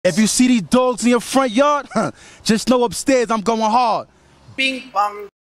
If you see these dogs in your front yard, just know upstairs I'm going hard. Bing Bong.